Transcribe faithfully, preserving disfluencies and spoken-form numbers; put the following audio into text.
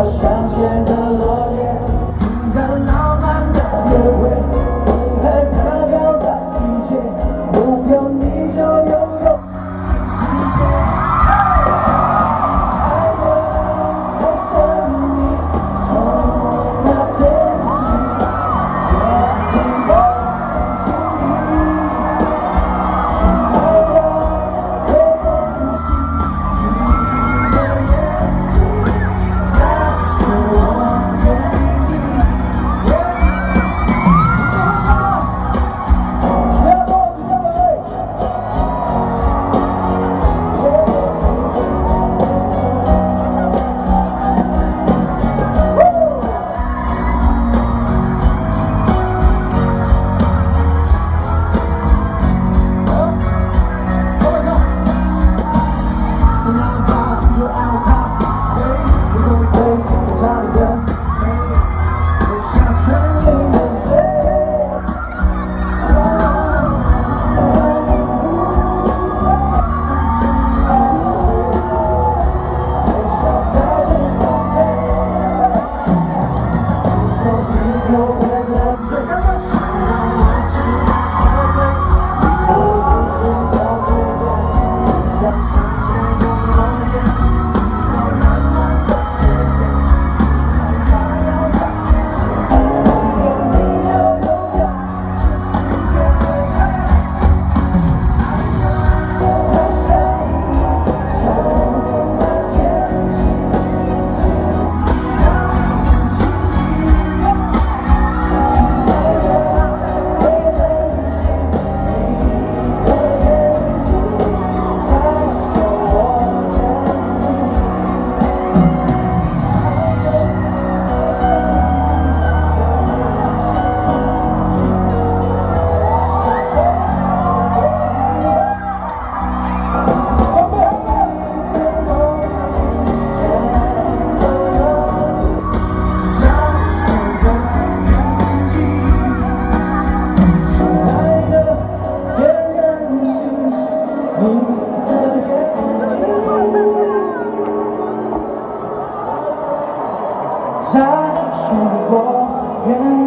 要香榭的落叶，在浪漫的约会，不害怕挑战一切，拥有你就拥有全世界。爱的我生命从那天起，决定我心里，去爱的也东西，你的眼睛才是我原地。下播是下播。才是我愿